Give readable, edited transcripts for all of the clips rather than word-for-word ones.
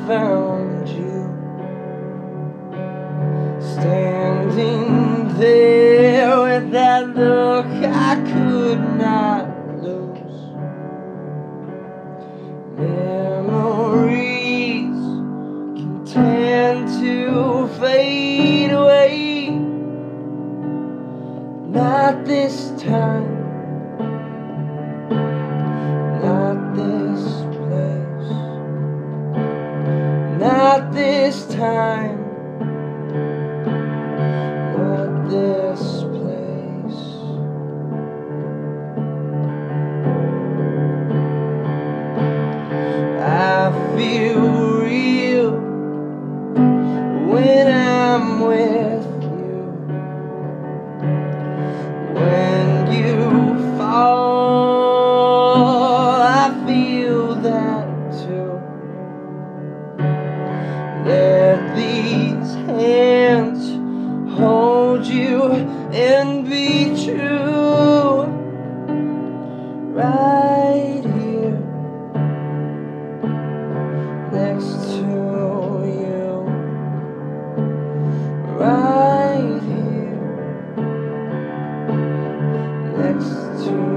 found you standing there with that look I could not lose. Memories can tend to fade away. Not this time, not this place, not this time, not this place. I feel real when I'm with you. When you fall, I feel that too. Let these hands hold you and be true. Right here next to you. Right here next to you.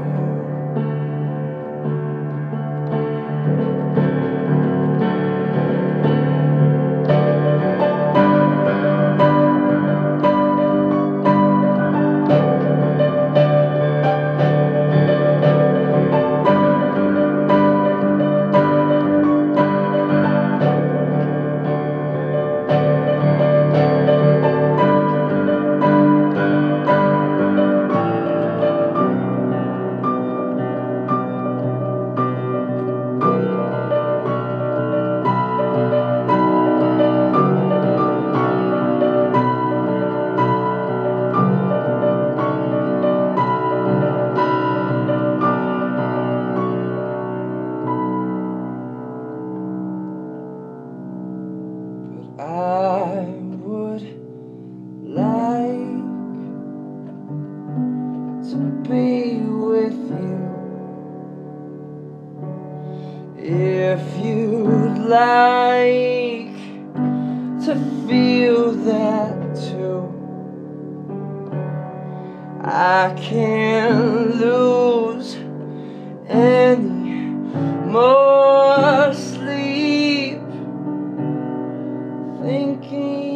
I would like to be with you. If you'd like to feel that too, I can't lose any more sleep thinking